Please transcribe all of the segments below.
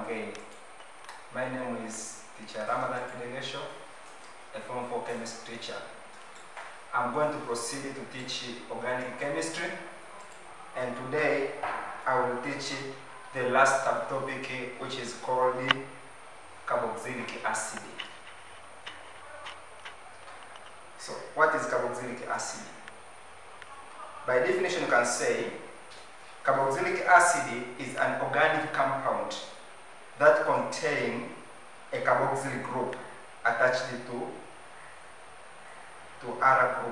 again. My name is Teacher Ramadan Kidegesho, a Form 4 chemistry teacher. I'm going to proceed to teach organic chemistry, and today I will teach the last subtopic, which is called carboxylic acid. So, what is carboxylic acid? By definition, you can say carboxylic acid is an organic compound that contains a carboxyl group attached to other group.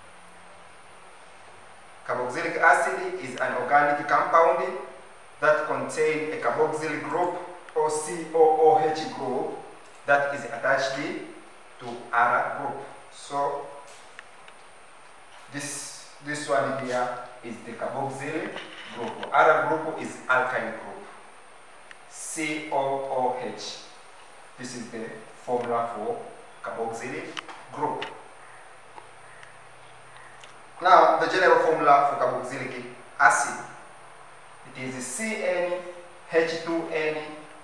Carboxylic acid is an organic compound that contains a carboxyl group or COOH group that is attached to other group. So this one here is the carboxyl group. Other group is alkyl group, COOH. This is the formula for carboxyl group. Now, the general formula for carboxylic acid, it is CnH2nO2,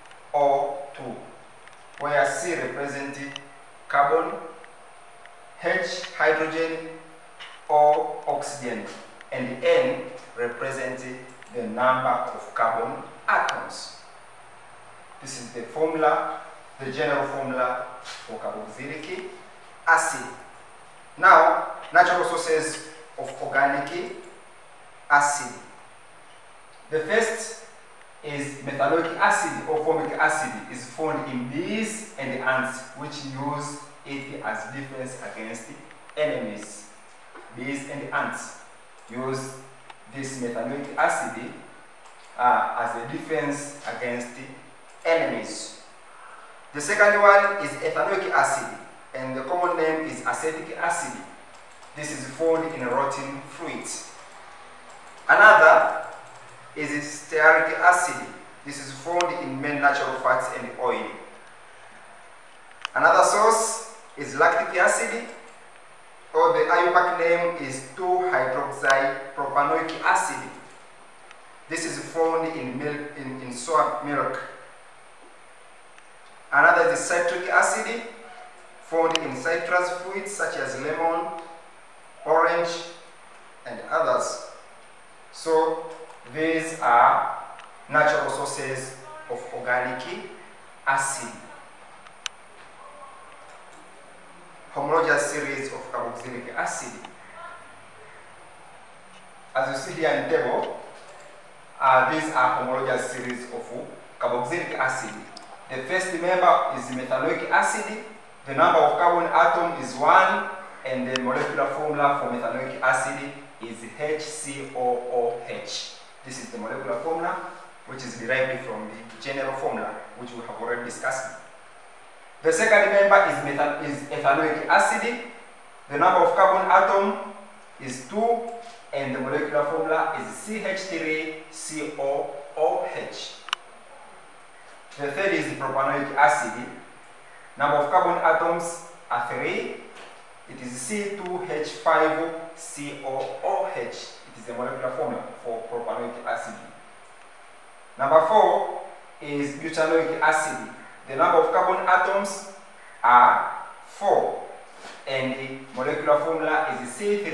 where C represents carbon, H hydrogen, O oxygen, and N represents the number of carbon atoms. This is the formula, the general formula for carboxylic acid. Now, natural sources of organic acid. The first is methanoic acid or formic acid, is found in bees and ants, which use it as defense against enemies. Bees and ants use this methanoic acid as a defense against enemies. The second one is ethanoic acid, and the common name is acetic acid. This is found in rotten fruits. Another is stearic acid. This is found in many natural fats and oil. Another source is lactic acid, or the IUPAC name is 2-hydroxypropanoic acid. This is found in milk, in soy milk. Another is citric acid, found in citrus fruits such as lemon, orange, and others. So these are natural sources of organic acid. Homologous series of carboxylic acid. As you see here in the table, these are homologous series of carboxylic acid. The first member is methanoic acid. The number of carbon atom is 1, and the molecular formula for methanoic acid is HCOOH. This is the molecular formula, which is derived from the general formula, which we have already discussed. The second member is ethanoic acid. The number of carbon atom is 2, and the molecular formula is CH3COOH. The third is propanoic acid. Number of carbon atoms are 3. It is C2H5COOH. It is the molecular formula for propanoic acid. Number 4 is butanoic acid. The number of carbon atoms are 4, and the molecular formula is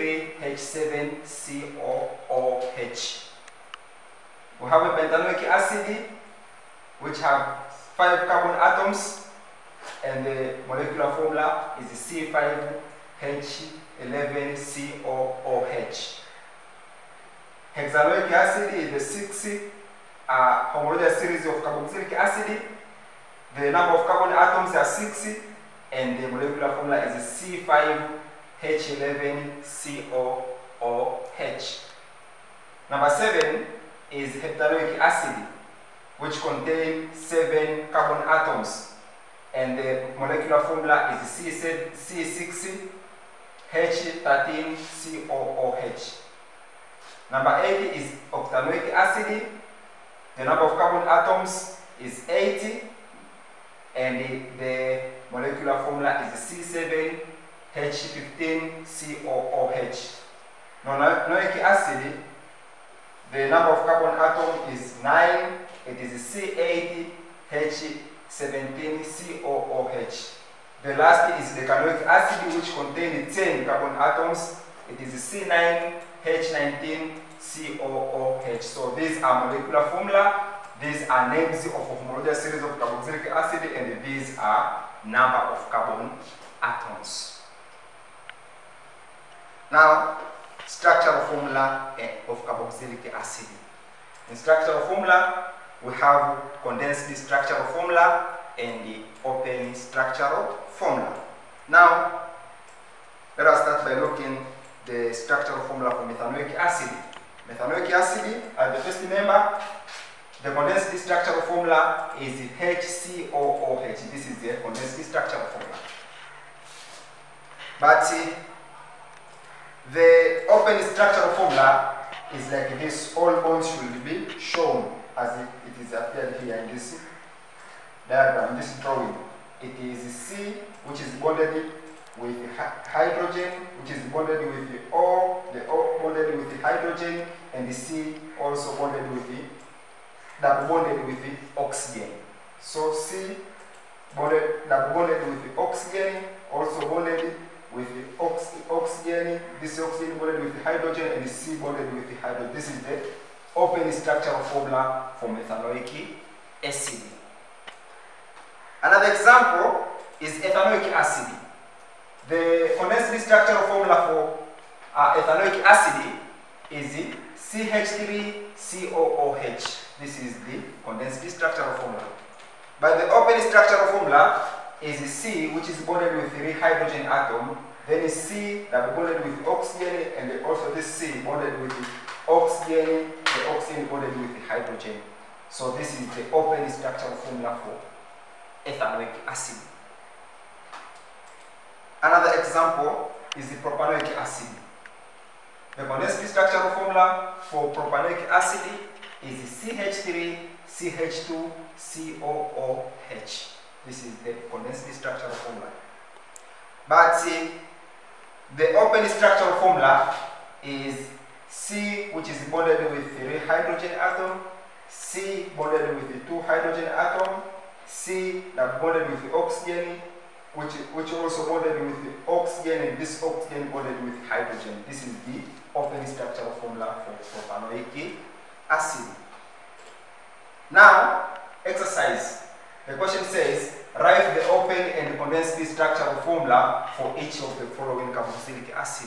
C3H7COOH. We have a pentanoic acid, which have 5 carbon atoms, and the molecular formula is C5H11COOH. Hexanoic acid is the 6th homologous series of carboxylic acid. The number of carbon atoms are 6, and the molecular formula is C5H11COOH. Number 7 is heptanoic acid, which contains 7 carbon atoms, and the molecular formula is C6H13COOH. Number 8 is octanoic acid. The number of carbon atoms is 8, and the molecular formula is C7H15COOH. Nonanoic acid, the number of carbon atom is 9. It is H17COOH. The last is the canoic acid, which contains 10 carbon atoms. It is C9H19COOH. So these are molecular formula. These are names of homologeous series of carboxylic acid, and these are number of carbon atoms. Now, structural formula of carboxylic acid. In structural formula, we have condensed structural formula and the open structural formula. Now, let us start by looking at the structural formula for methanoic acid. Methanoic acid, as the first member, the condensed structural formula is HCOOH. This is the condensed structural formula. But the open structural formula is like this. All bonds should be shown as it is appeared here in this diagram, this drawing. It is C, which is bonded with hydrogen, which is bonded with the O, bonded with the hydrogen, and the C also bonded with the double bonded with the oxygen. So C double bonded with the oxygen, also bonded with the oxygen, this oxygen bonded with the hydrogen, and the C bonded with the hydrogen. This is the open structural formula for methanoic acid. Another example is ethanoic acid. The condensed structural formula for ethanoic acid is CH3COOH. This is the condensed structural formula. But the open structural formula is C, which is bonded with 3 hydrogen atom. Then is C double bonded with oxygen, and also this C bonded with the oxygen bonded with the hydrogen. So this is the open structural formula for ethanoic acid. Another example is the propanoic acid. The condensed structural formula for propanoic acid is CH3CH2COOH. This is the condensed structural formula. But the open structural formula is C, which is bonded with 3 hydrogen atom, C bonded with the 2 hydrogen atom, C that bonded with the oxygen, which also bonded with the oxygen, and this oxygen bonded with hydrogen. This is the open structural formula for propanoic acid. Now, exercise. The question says, write the open and condensed structural formula for each of the following carboxylic acid.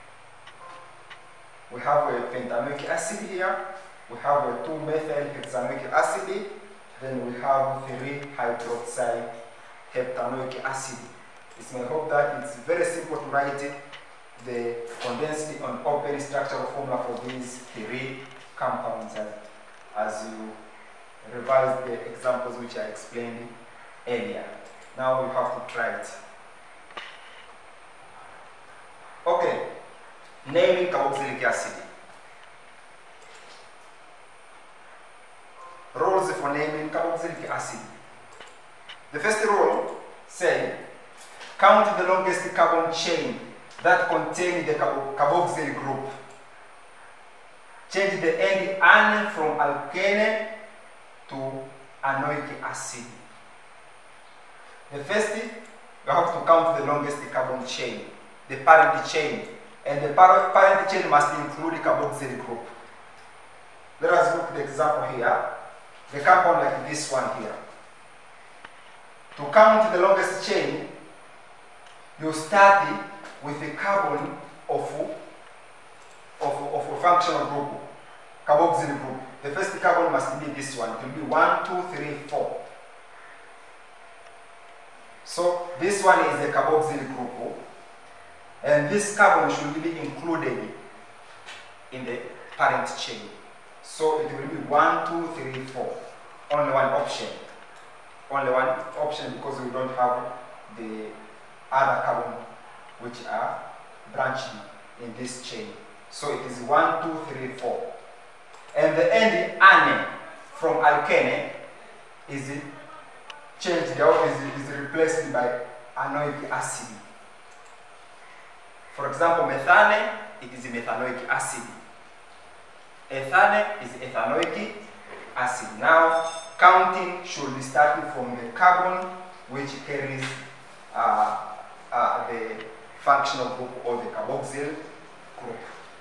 We have a pentanoic acid here, we have a 2-methyl-hexanoic acid, then we have 3-hydroxy heptanoic acid. It's my hope that it's very simple to write the condensed and open structural formula for these 3 compounds as you revise the examples which I explained earlier. Now you have to try it. Okay, naming carboxylic acid. Rules for naming carboxylic acid. The first rule says, count the longest carbon chain that contains the carboxyl group. Change the end ane from alkane to anoic acid. The first, you have to count the longest carbon chain, the parent chain, and the parent chain must include the carboxyl group. Let us look at the example here. The compound like this one here. To count the longest chain, you start with the carbon of a functional group, carboxyl group. The first carbon must be this one. It will be 1, 2, 3, 4. So this one is a carboxyl group, and this carbon should be included in the parent chain. So it will be 1, 2, 3, 4. Only one option. Only one option because we don't have the other carbon which are branching in this chain. So it is 1, 2, 3, 4. And the end ane from alkane is changed or is replaced by anoic acid. For example, methane, it is methanoic acid. Ethane is ethanoic acid. Now, counting should be starting from the carbon which carries the functional group or the carboxyl group.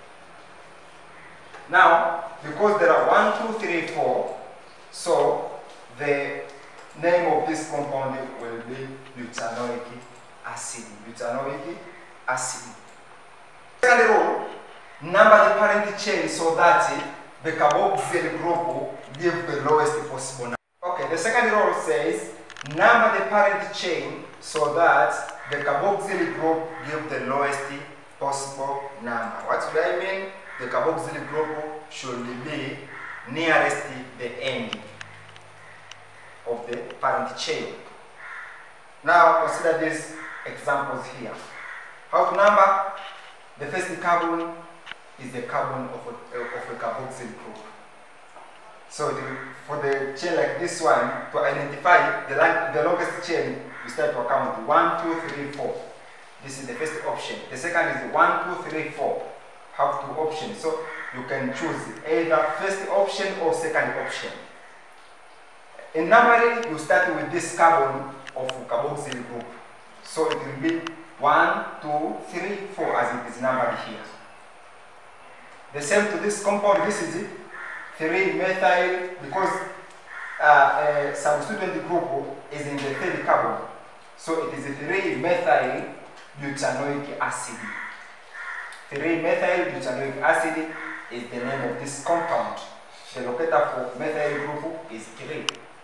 Now, because there are 1, 2, 3, 4, so the name of this compound will be butanoic acid. Butanoic acid. Second rule, number the parent chain so that the carboxyl group give the lowest possible number. Okay, the second rule says number the parent chain so that the carboxyl group give the lowest possible number. What do I mean? The carboxyl group should be nearest the end of the parent chain. Now consider these examples here. How to number? The first carbon is the carbon of a carboxyl group. So for the chain like this one, to identify the longest chain, you start to count 1, 2, 3, 4. This is the first option. The second is 1, 2, 3, 4. Have two options, so you can choose either first option or second option. In numbering, you start with this carbon of carboxyl group. So it will be 1, 2, 3, 4 as it is numbered here. The same to this compound, this is 3-methyl, because a substituent group is in the third carbon. So it is 3-methyl butanoic acid. 3-methyl butanoic acid is the name of this compound. The locator for methyl group is 3.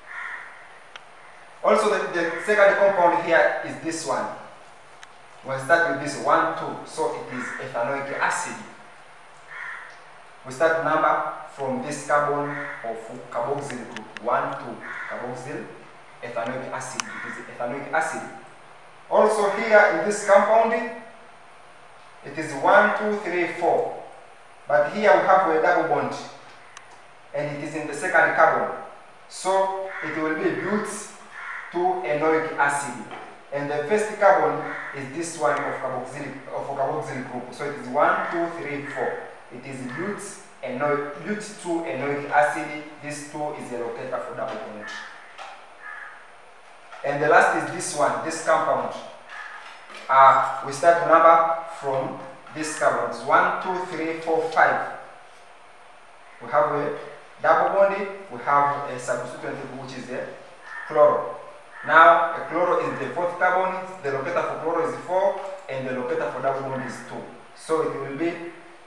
Also, the second compound here is this one. We'll start with this 1, 2. So it is ethanoic acid. We start number from this carbon of carboxyl group 1, 2, carboxyl ethanoic acid. It is ethanoic acid. Also here in this compound, it is 1, 2, 3, 4. But here we have a double bond, and it is in the second carbon. So it will be but-2-enoic acid. And the first carbon is this one of carboxyl group. So it is 1, 2, 3, 4. It is but-2-enoic acid. This 2 is a locator for double bond. And the last is this one, this compound. We start number from these carbons 1, 2, 3, 4, 5. We have a double bond, we have a substituent which is a chloro. Now a chloro is the fourth carbon, the locator for chloro is 4, and the locator for double bond is 2. So it will be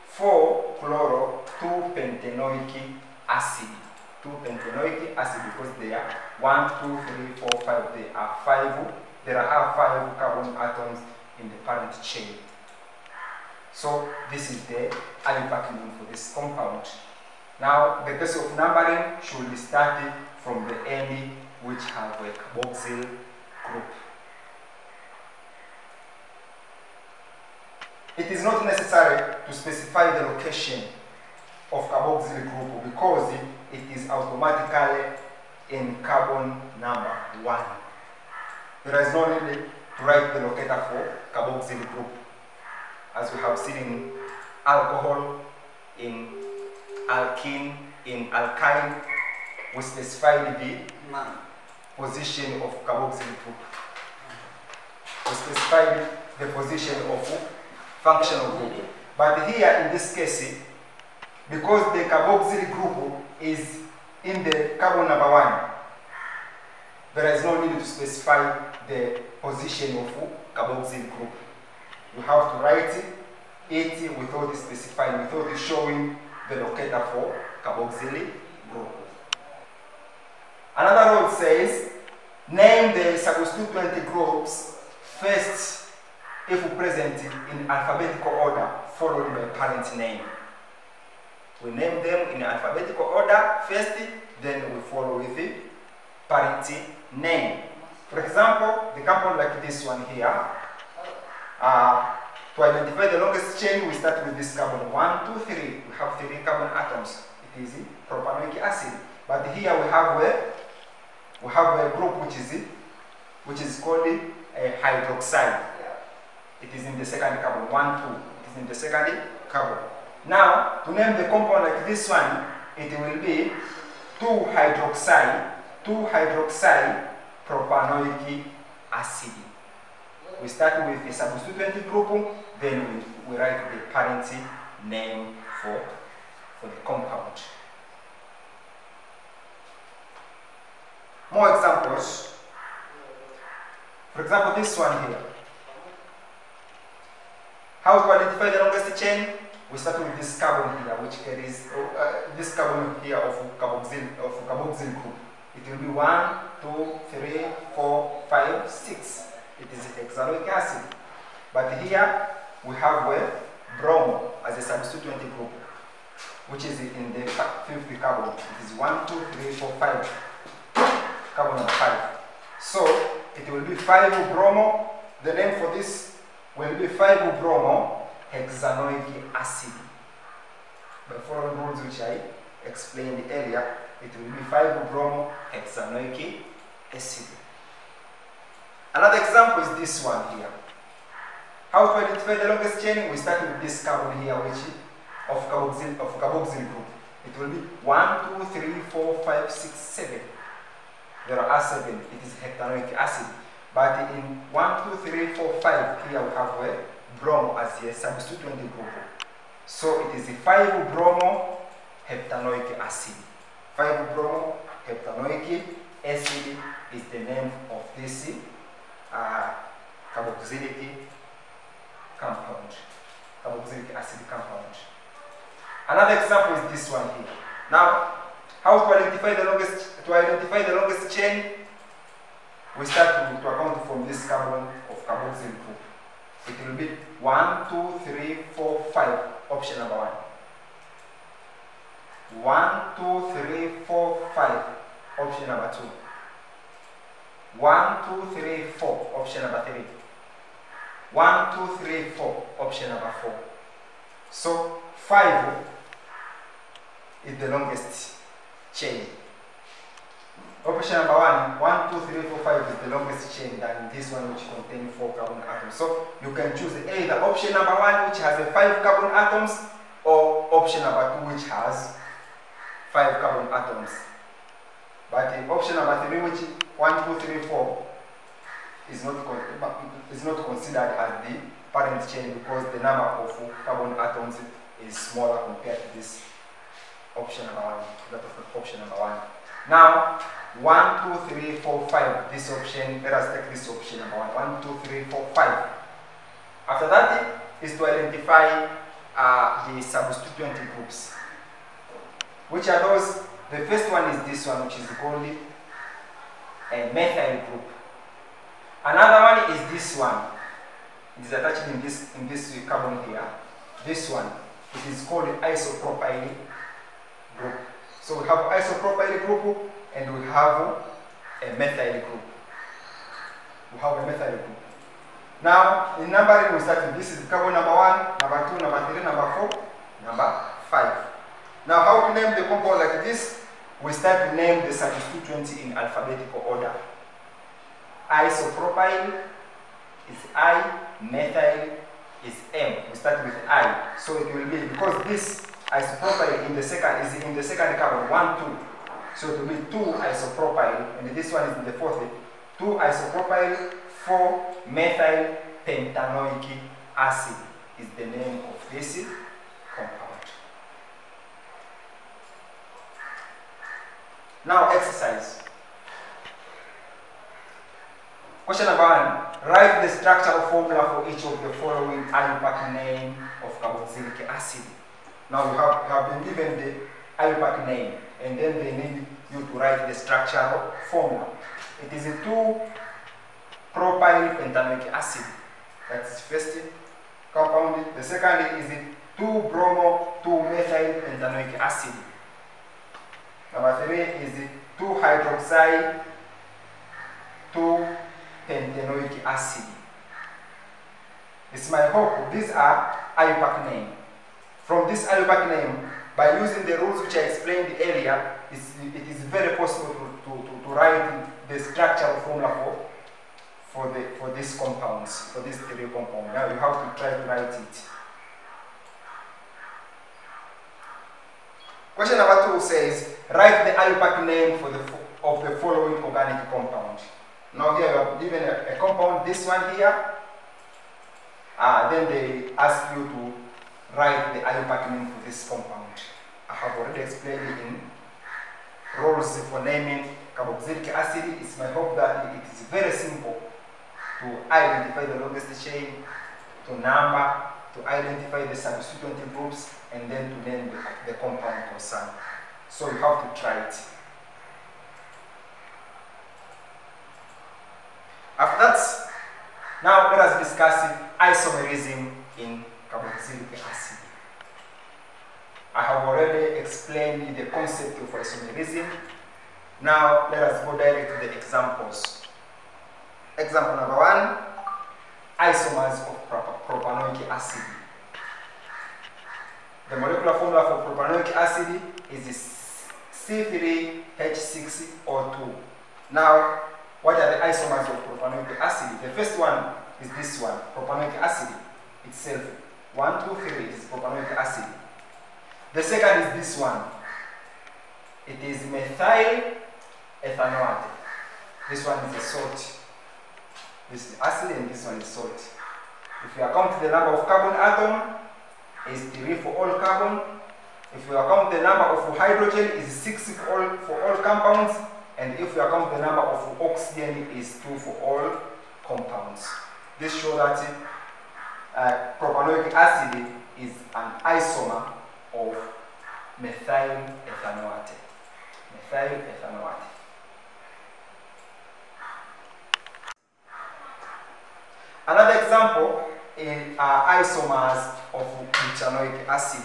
4-chloro-2-pentanoic acid. 2-pentanoic acid, because they are 1, 2, 3, 4, 5. There are 5 carbon atoms in the parent chain. So this is the IUPAC name for this compound. Now the case of numbering should be started from the end, which have a carboxyl group. It is not necessary to specify the location of carboxyl group because it is automatically in carbon number 1. There is no need to write the locator for carboxyl group, as we have seen in alcohol, in alkene, in alkyne. We specified the position of carboxyl group. We specified the position of functional group. But here in this case, because the carboxyl group is in the carbon number 1, there is no need to specify the position of carboxyl group. You have to write it without specifying, without showing the locator for carboxyl group. Another rule says, name the substituent groups first if present in alphabetical order, followed by parent name. We name them in alphabetical order first, then we follow with the parent name. For example, the compound like this one here, to identify the longest chain, we start with this carbon 1, 2, 3. We have 3 carbon atoms. It is propanoic acid. But here we have a group which is called a hydroxide. It is in the second carbon, 1, 2. It is in the second carbon. Now, to name the compound like this one, it will be 2-hydroxide 2-hydroxypropanoic acid. We start with the substituent group, then we write the parent name for the compound. More examples. For example, this one here. How to identify the longest chain? We start with this carbon here, which carries this carbon here of carboxyl group. It will be 1, 2, 3, 4, 5, 6. It is hexanoic acid. But here we have bromo as a substituent group, which is in the 5th carbon. It is 1, 2, 3, 4, 5. Carbon number 5. So it will be 5-bromo. The name for this will be 5-bromo hexanoic acid. By following rules which I explained earlier, it will be 5-bromo hexanoic acid. Another example is this one here. How to identify the longest chain? We start with this carbon here, which is of carboxyl group. It will be 1, 2, 3, 4, 5, 6, 7. There are 7. It is hexanoic acid. But in 1, 2, 3, 4, 5, here we have bromo as a substituent group. So it is 5-bromo heptanoic acid. 5-bromo heptanoic acid is the name of this carboxylic compound, carboxylic acid compound. Another example is this one here. Now, how to identify the longest chain? We start to account from this carbon of carboxyl group. It will be 1, 2, 3, 4, 5. Option number 1. 1, 2, 3, 4, 5. Option number 2. 1, 2, 3, 4. Option number 3. 1, 2, 3, 4. Option number 4. So 5 is the longest chain. Option number 1, 2, 3, 4, 5 is the longest chain than this one which contains 4 carbon atoms. So you can choose either option number 1 which has 5 carbon atoms or option number 2 which has 5 carbon atoms. But in option number 3, which 1, 2, 3, 4 is not considered as the parent chain because the number of carbon atoms is smaller compared to this option number 1, that of option number 1. Now, 1, 2, 3, 4, 5, this option, let us take this option number 1. 1, 2, 3, 4, 5. After that is to identify the substituent groups. Which are those? The first one is this one, which is called a methyl group. Another one is this one. It is attached in this carbon here. This one, it is called isopropyl group. So we have isopropyl group and we have a methyl group. We have a methyl group. Now, in numbering, we start with this is carbon number 1, number 2, number 3, number 4, number 5. Now, how to name the compound like this? We start to name the substituents in alphabetical order. Isopropyl is I, methyl is M. We start with I. So it will be, because this isopropyl in the second carbon, 1, 2. So it will be 2 isopropyl, and this one is in the 4th. 2 isopropyl, 4 methyl pentanoic acid is the name of this compound. Now exercise. Question number 1. Write the structural formula for each of the following IUPAC name of carboxylic acid. Now you have been given the IUPAC name and then they need you to write the structural formula. It is a 2-propyl pentanoic acid. That's the first compound. The second is a 2-bromo 2-methyl pentanoic acid. Number 3 is the 2-hydroxy 2-pentanoic acid. It's my hope these are IUPAC name. From this IUPAC name, by using the rules which I explained earlier, it is very possible to write the structural formula for these compounds, for these 3 compounds. Now you have to try to write it. Question number 2 says, write the IUPAC name for of the following organic compound. Now here you are given a compound, this one here. Then they ask you to write the IUPAC name for this compound. I have already explained it in rules for naming carboxylic acid. It's my hope that it is very simple to identify the longest chain, to number, to identify the substituent groups, and then to name the compound concerned. So you have to try it. After that, now let us discuss isomerism in carboxylic acid. I have already explained the concept of isomerism. Now let us go direct to the examples. Example number 1, isomers of propanoic acid. The molecular formula for propanoic acid is C3H6O2. Now, what are the isomers of propanoic acid? The first one is this one, propanoic acid itself. 1, 2, 3, it is propanoic acid. The second is this one. It is methyl ethanoate. This one is a salt. This is acid and this one is salt. If you account the number of carbon atom, is 3 for all carbon. If you account the number of hydrogen, is 6 for all compounds. And if you account the number of oxygen, is 2 for all compounds. This shows that propanoic acid is an isomer of methyl ethanoate. Methyl ethanoate. Another example are isomers of butanoic acid,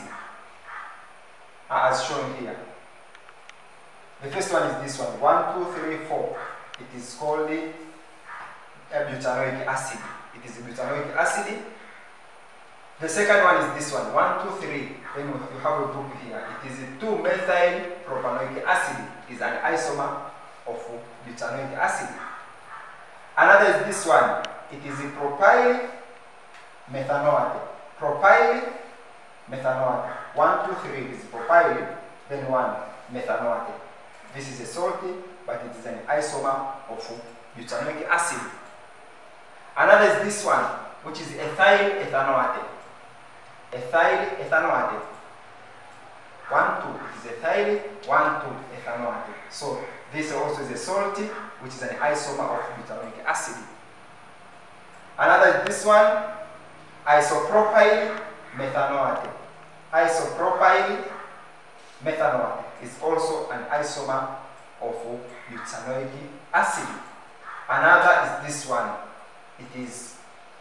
as shown here. The first one is this one, 1, 2, 3, 4. It is called butanoic acid. It is butanoic acid. The second one is this one, 1, 2, 3. Then you have a group here. It is 2-methyl propanoic acid. It is an isomer of butanoic acid. Another is this one. It is propyl methanoate. Propyl methanoate. 1, 2, 3 is propyl, then 1 methanoate. This is a salty, but it is an isomer of butanoic acid. Another is this one, which is ethyl ethanoate. Ethyl ethanoate. 1, 2. It is ethyl, 1, 2 ethanoate. So this also is a salty, which is an isomer of butanoic acid. Another is this one, isopropyl methanoate. Isopropyl methanoate is also an isomer of butanoic acid. Another is this one. It is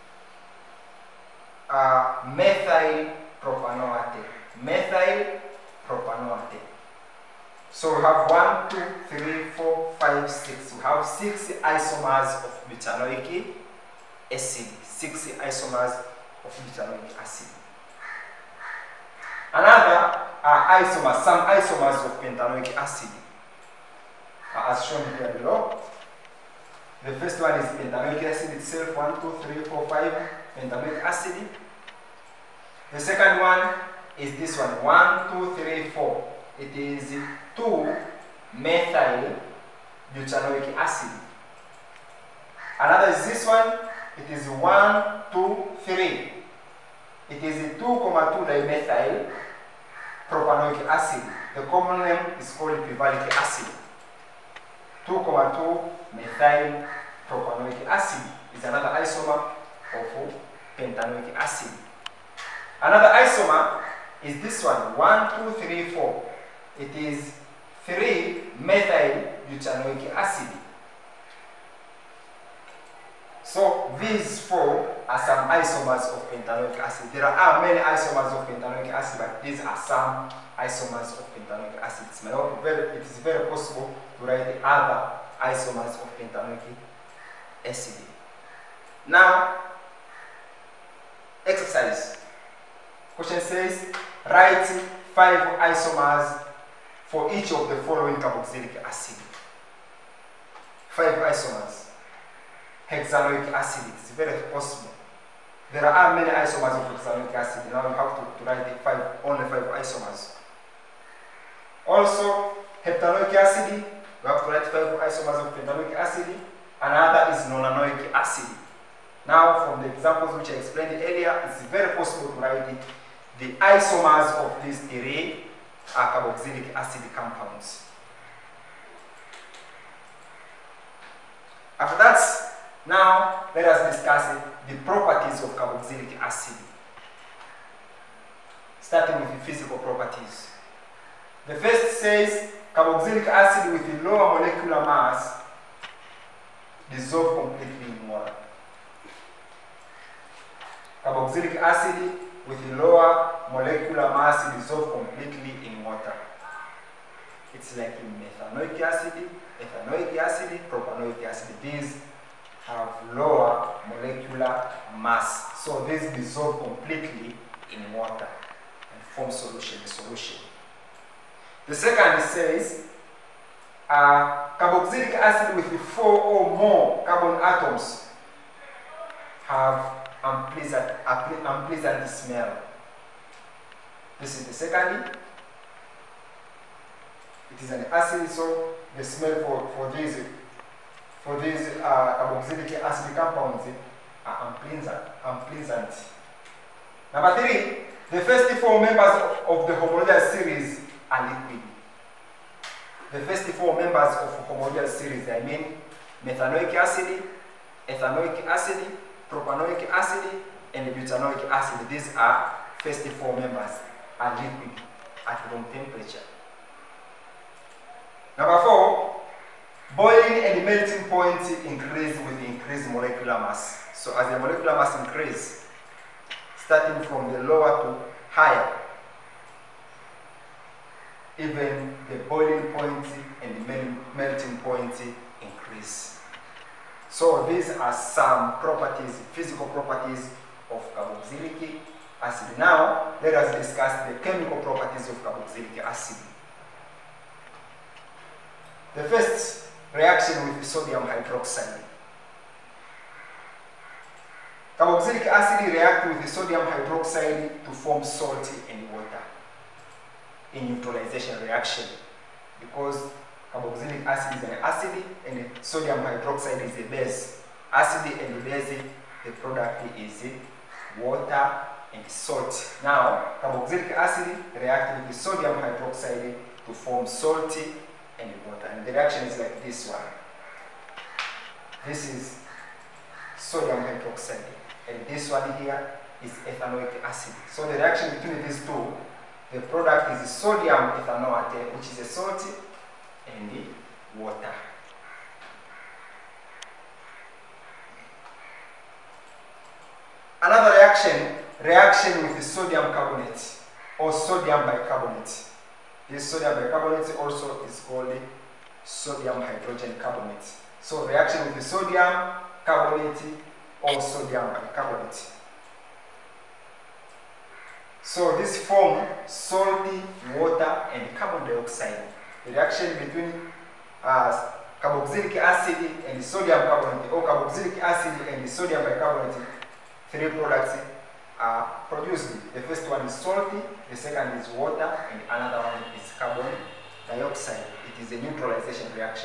methyl propanoate. Methyl propanoate. So we have 1, 2, 3, 4, 5, 6. We have 6 isomers of butanoic acid. 6 isomers of butanoic acid. Another are isomers, some isomers of pentanoic acid, as shown here below. The first one is pentanoic acid itself, 1, 2, 3, 4, 5, pentanoic acid. The second one is this one, 1, 2, 3, 4. It is 2-methyl butanoic acid. Another is this one. It is 1, 2, 3. It is 2,2-dimethyl propanoic acid. The common name is called pivalic acid. 2,2-methyl propanoic acid is another isomer of pentanoic acid. Another isomer is this one, 1, 2, 3, 4. It is 3-methyl butanoic acid. So these 4 are some isomers of pentanoic acid. There are many isomers of pentanoic acid, but these are some isomers of pentanoic acid. It is very possible to write other isomers of pentanoic acid. Now, exercise. Question says, write 5 isomers for each of the following carboxylic acid. 5 isomers. Hexanoic acid, it is very possible. There are many isomers of hexanoic acid. Now you have to write only 5 isomers. Also, heptanoic acid, We have to write 5 isomers of pentanoic acid. Another is nonanoic acid. Now, from the examples which I explained earlier, it's very possible to write the isomers of these 3 carboxylic acid compounds. After that, now let us discuss the properties of carboxylic acid. Starting with the physical properties. The first says carboxylic acid with a lower molecular mass dissolve completely in water. Carboxylic acid with a lower molecular mass dissolve completely in water. It's like in methanoic acid, ethanoic acid, propanoic acid. These have lower molecular mass, so these dissolve completely in water and form solution. The second says carboxylic acid with 4 or more carbon atoms have unpleasant smell. This is the second. It is an acid, so the smell for these carboxylic acid compounds are unpleasant. Number 3, the first 4 members of the homologous series are liquid. The first 4 members of homologous series, I mean methanoic acid, ethanoic acid, propanoic acid, and butanoic acid. These are first 4 members are liquid at room temperature. Number 4, boiling and melting point increase with increased molecular mass. So as the molecular mass increases, starting from the lower to higher, even the boiling point and the melting point increase. So these are some properties, physical properties of carboxylic acid. Now let us discuss the chemical properties of carboxylic acid. The first reaction with sodium hydroxide. Carboxylic acid reacts with sodium hydroxide to form salt and water in neutralization reaction, because carboxylic acid is an acid and sodium hydroxide is a base. Acid and base, the product is water and salt. Now, carboxylic acid reacts with sodium hydroxide to form salt and water. And the reaction is like this one. This is sodium hydroxide. And this one here is ethanoic acid. So the reaction between these two, the product is sodium ethanoate, which is a salt, and the water. Another reaction with the sodium carbonate or sodium bicarbonate. This sodium bicarbonate also is called sodium hydrogen carbonate. So reaction with the sodium carbonate or sodium bicarbonate. So this form salty water and carbon dioxide. The reaction between carboxylic acid and sodium carbonate, or carboxylic acid and sodium bicarbonate, 3 products are produced. The first one is salty, the second is water, and another one is carbon dioxide. It is a neutralization reaction.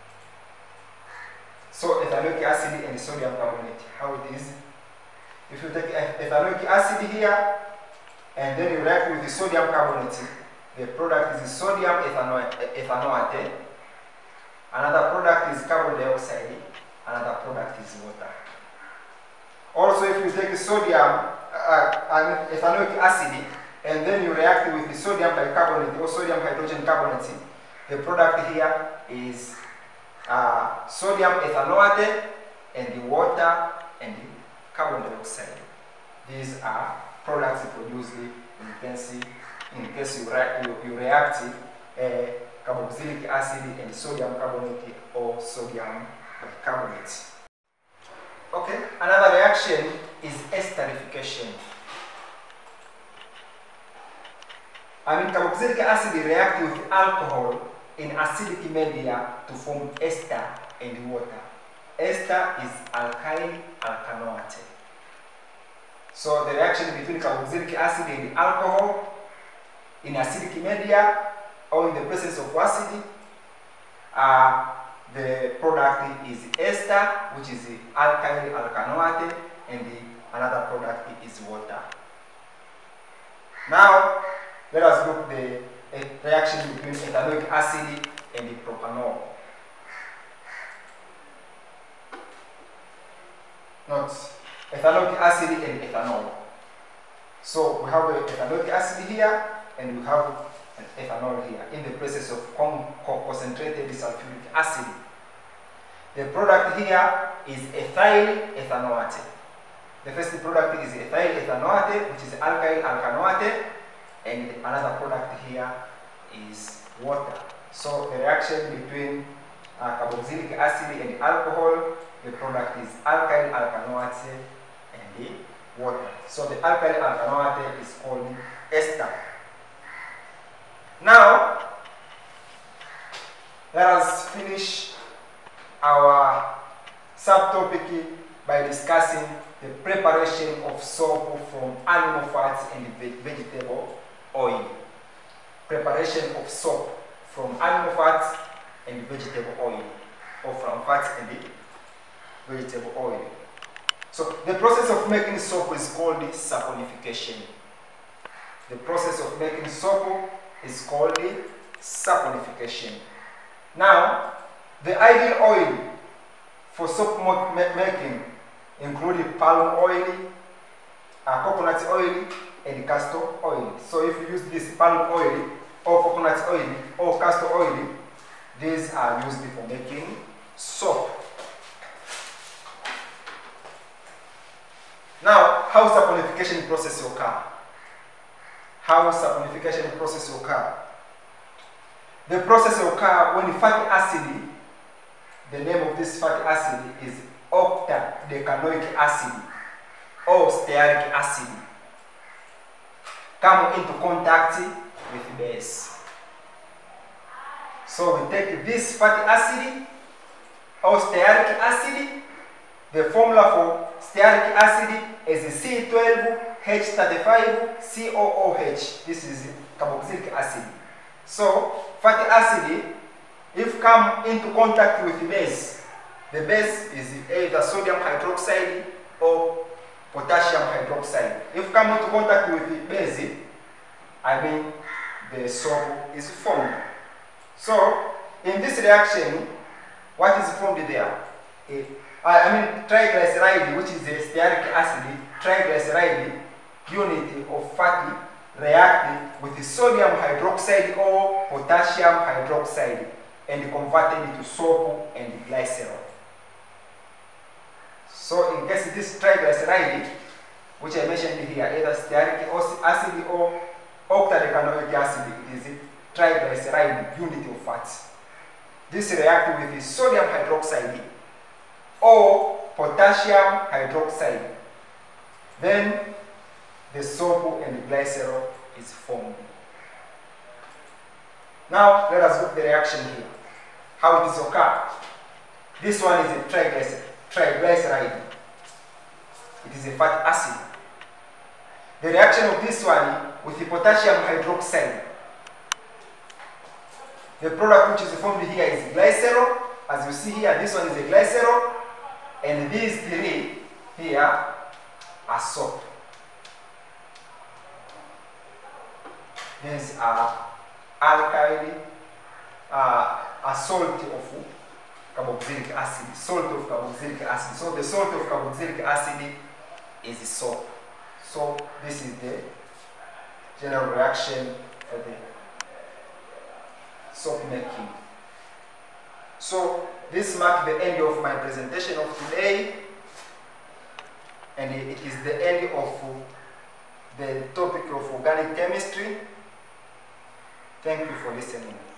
So ethanoic acid and sodium carbonate, how it is? If you take ethanoic acid here, and then you react with the sodium carbonate, the product is sodium ethanoate, another product is carbon dioxide, another product is water. Also, if you take sodium ethanoic acid and then you react with the sodium bicarbonate or sodium hydrogen carbonate, the product here is sodium ethanoate and the water and the carbon dioxide. These are products produced in case you react carboxylic acid and sodium carbonate or sodium bicarbonate. Okay, another reaction is esterification. Carboxylic acid reacts with alcohol in acidic media to form ester and water. Ester is alkyl alkanoate. So the reaction between carboxylic acid and alcohol in acidic media or in the presence of acid, the product is ester, which is alkyl alkanoate, and another product is water. Now, let us look at the reaction between ethanoic acid and the propanol. Note, ethanoic acid and ethanol. So we have an ethanoic acid here, and we have an ethanol here in the presence of concentrated sulfuric acid. The product here is ethyl ethanoate. The first product is ethyl ethanoate, which is alkyl alkanoate, and another product here is water. So the reaction between carboxylic acid and alcohol, the product is alkyl alkanoate and the water. So the alkyl alkanoate is called ester. Now, let us finish our subtopic by discussing the preparation of soap from animal fats and vegetable oil. Preparation of soap from animal fats and vegetable oil, or from fats and vegetable oil. So the process of making soap is called saponification. The process of making soap is called saponification. Now, the ideal oil for soap making include palm oil, coconut oil, and castor oil. So if you use this palm oil or coconut oil or castor oil, these are used for making soap. Now, how saponification process occur? How saponification process occur? The process occur when fatty acid, the name of this fatty acid is octadecanoic acid or stearic acid, come into contact with base. So we take this fatty acid or stearic acid. The formula for stearic acid is C12H35COOH. This is carboxylic acid. So fatty acid, if come into contact with base, the base is either sodium hydroxide or potassium hydroxide. If come into contact with the base, I mean the soap is formed. So in this reaction, what is formed there? Triglyceride, which is the stearic acid, triglyceride unit of fatty react with the sodium hydroxide or potassium hydroxide and converted into soap and glycerol. So in case this triglyceride, which I mentioned here, either stearic acid or octadecanoic acid, is triglyceride unit of fat. This reacts with the sodium hydroxide or potassium hydroxide. Then the soap and glycerol is formed. Now let us look at the reaction here. How it is occur. This one is a triglyceride. It is a fatty acid. The reaction of this one with the potassium hydroxide. The product which is formed here is glycerol. As you see here, this one is a glycerol, and these three here are soap. These are alkyl, a salt of carboxylic acid, salt of carboxylic acid. So the salt of carboxylic acid is soap. So this is the general reaction for the soap making. So this marks the end of my presentation of today, and it is the end of the topic of organic chemistry. Thank you for listening.